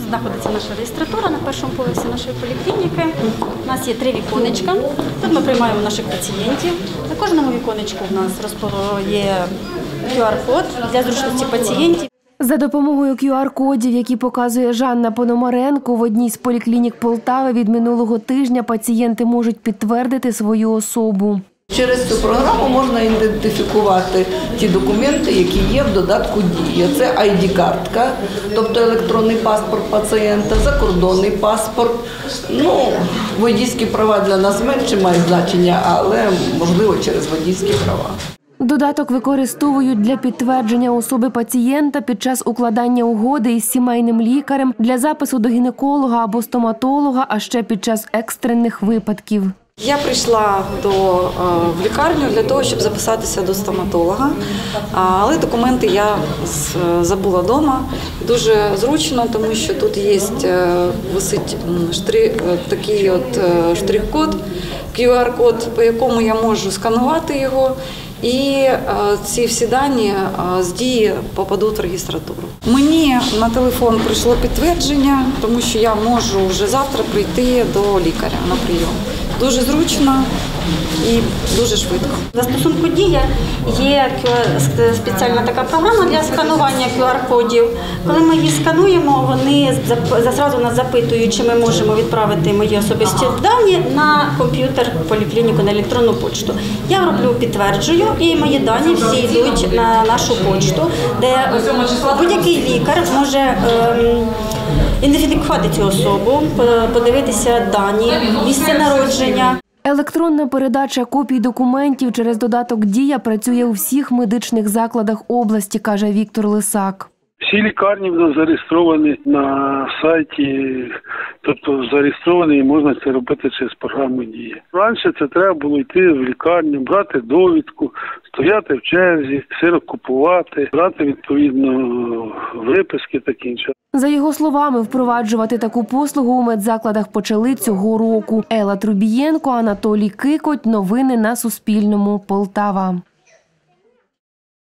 знаходиться наша реєстратура на першому поверсі нашої поліклініки. У нас є 3 віконечка. Тут ми приймаємо наших пацієнтів. На кожному віконечку у нас є QR-код для зручності пацієнтів. За допомогою QR-кодів, які показує Жанна Пономаренко, в одній з поліклінік Полтави від минулого тижня пацієнти можуть підтвердити свою особу. Через цю програму можна ідентифікувати ті документи, які є в додатку «Дія». Це ID-картка, тобто електронний паспорт пацієнта, закордонний паспорт. Водійські права для нас менше мають значення, але можливо через водійські права. Додаток використовують для підтвердження особи пацієнта під час укладання угоди із сімейним лікарем, для запису до гінеколога або стоматолога, а ще під час екстрених випадків. Я прийшла в лікарню для того, щоб записатися до стоматолога, але документи я забула вдома. Дуже зручно, тому що тут висить такий штрих-код, QR-код, по якому я можу сканувати його. І ці всі дані з «Дії» попадуть в реєстратуру. Мені на телефон прийшло підтвердження, тому що я можу вже завтра прийти до лікаря на прийом. Дуже зручно і дуже швидко. В застосунку «Дія» є спеціальна така програма для сканування QR-кодів. Коли ми її скануємо, вони зразу нас запитують, чи ми можемо відправити мої особисті дані на комп'ютер поліклініку, на електронну почту. Я роблю, підтверджую, і мої дані всі йдуть на нашу почту, де будь-який лікар може ідентифікувати цю особу, подивитися дані, місце народження. Електронна передача копій документів через додаток «Дія» працює у всіх медичних закладах області, каже Віктор Лисак. Всі лікарні в нас зареєстровані на сайті, тобто зареєстровані і можна це робити через програму «Дія». Раніше це треба було йти в лікарню, брати довідку, стояти в черзі, ксерокопувати, брати відповідно виписки та інше. За його словами, впроваджувати таку послугу у медзакладах почали цього року. Елла Трубієнко, Анатолій Кикоть. Новини на Суспільному. Полтава.